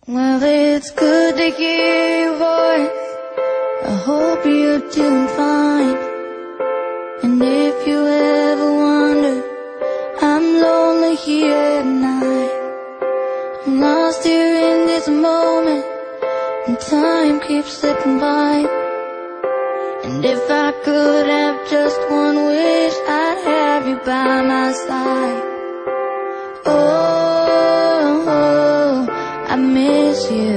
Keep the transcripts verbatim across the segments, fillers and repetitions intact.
Well, it's good to hear your voice. I hope you're doing fine. And if you ever wonder, I'm lonely here at night. I'm lost here in this moment, and time keeps slipping by. And if I could have just one wish, I'd have you by my side. Oh, oh, I miss you.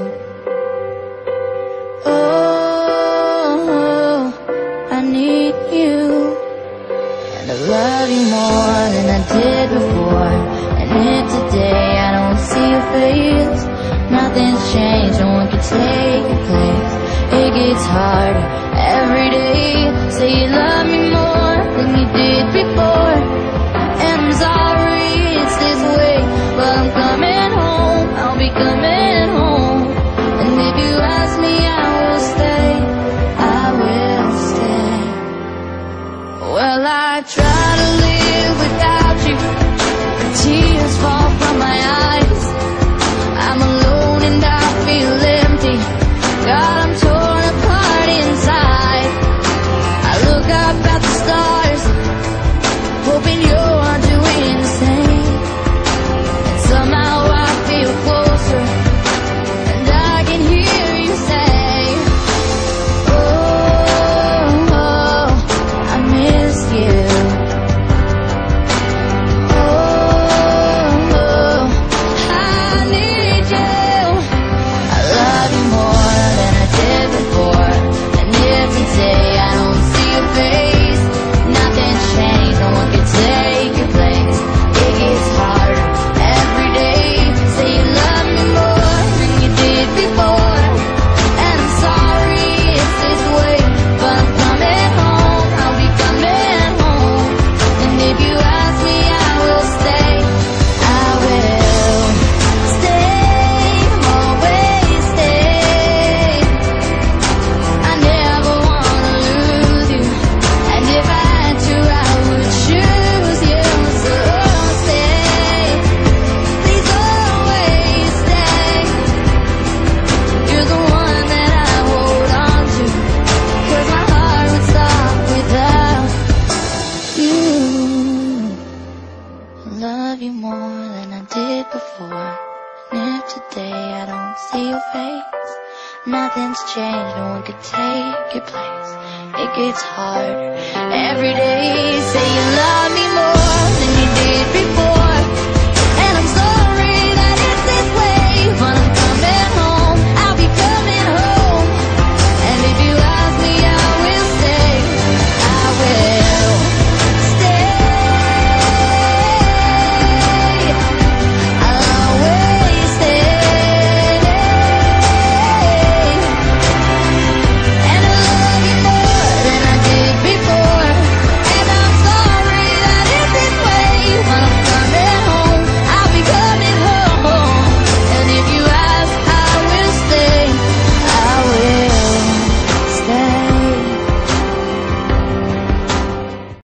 Oh, I need you. And I love you more than I did before. And if today I don't see your face, nothing's changed, no one can take your place. It gets harder every day. Say you love me more than you did before. And I'm sorry it's this way, but I'm coming home, I'll be coming home. And if you ask me, I will stay, I will stay. Well, I try to live without you, the tears fall from my eyes. I'm alone and I feel empty, God, I'm torn apart inside. I look up at the stars, hoping you're doing the same. And somehow I feel closer, and I can hear you say, oh, oh, I miss you. Oh, oh, I need you. I love you more than I did before. And if today I don't see your face, nothing's changed, no one can take your place. It gets harder every day. Say you love me more than you did before. And I'm sorry it's this way, but I'm coming home, I'll be coming home. And if you ask me, I will stay, I will stay, always stay. I never wanna lose you, and if I had to, I would choose you. So stay, please always stay. You're the one that I hold on to, 'cause my heart would stop without you. I love you more than I did before. And if today I don't see your face, nothing's changed, no one could take your place. It gets harder every day. Say you love me